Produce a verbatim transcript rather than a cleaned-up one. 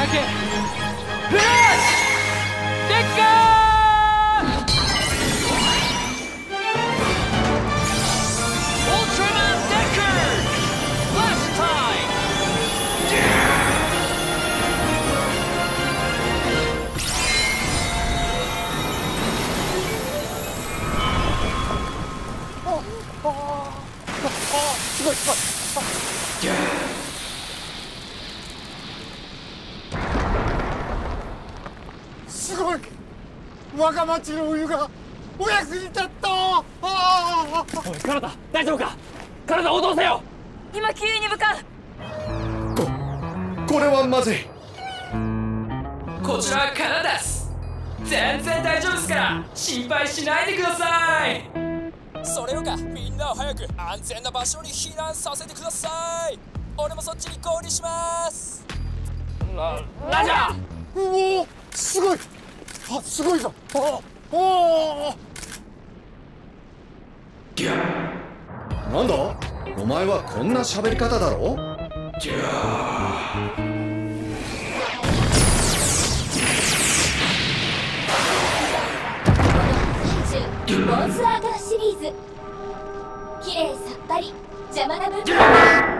けフラッシュデッカーウルトラマンデッカーラストタイすごいすごい。すごい。我が町のお湯がお役に立った。ああ。 おい、体大丈夫か。体応答せよ。 今救援に向かう。 ここれはまずい。 こちらはカナダス。全然大丈夫ですから心配しないでください。 それよか、みんなを早く安全な場所に避難させてください。俺もそっちに合流します。 ララジャー。 うお、すごい。あ、すごいぞ。ああ、おなんだ、お前はこんな喋り方だろ。ギャー。 モンスターガンシリーズ、きれいさっぱり邪魔な部分